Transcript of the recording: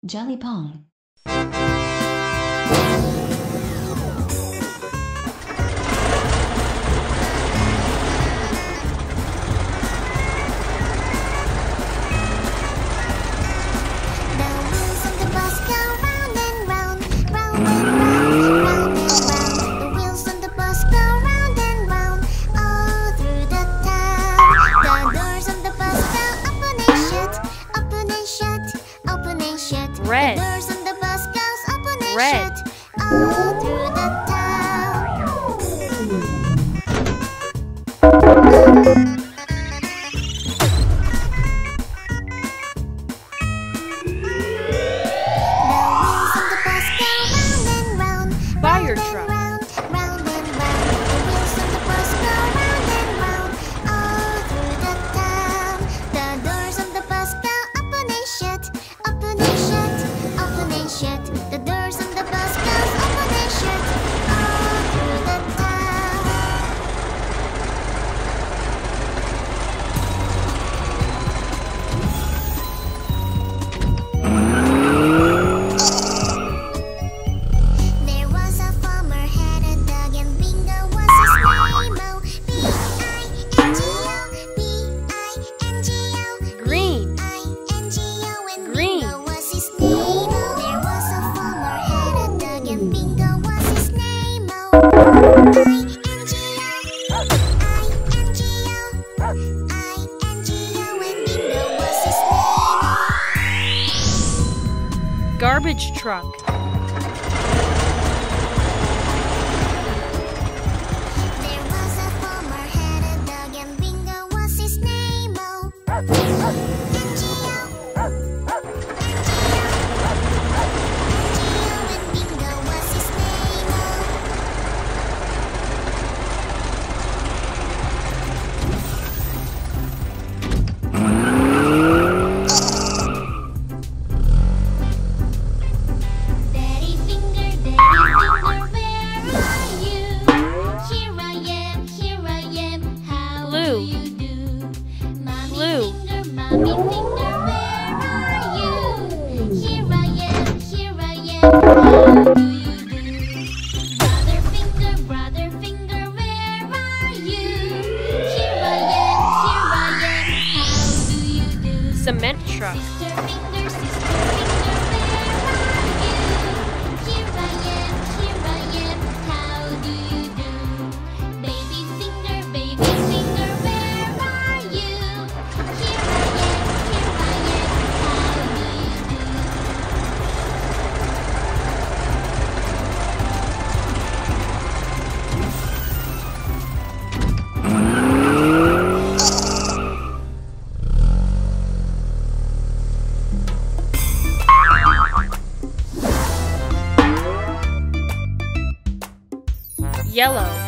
Jelly Pong. Red. Red. All through the town. Fire truck. The doors on the bus goes open and shut all through the town. There was a farmer had a dog and Bingo was his name-o. B-I-N-G-O, B-I-N-G-O, Green. B-I-N-G-O, and Green. Bingo was his name-o. There was a farmer had a dog and Bingo was his name-o. I-N-G-O, I-N-G-O, I-N-G-O, and Bingo was his name-o. Garbage truck. There was a farmer had a dog and Bingo was his name-o. N-G-O, N-G-O, and Bingo was his name-o. Daddy Finger, where are you? Here I am, how Blue. do you do? Mommy Blue. Finger, where are you? Here I am, how do you do? Brother Finger, where are you? Here I am, how do you do? Cement truck. Sister Finger, where are you? Here I am, how do you do? Baby Finger, where are you? Here I am, how do you do? Yellow.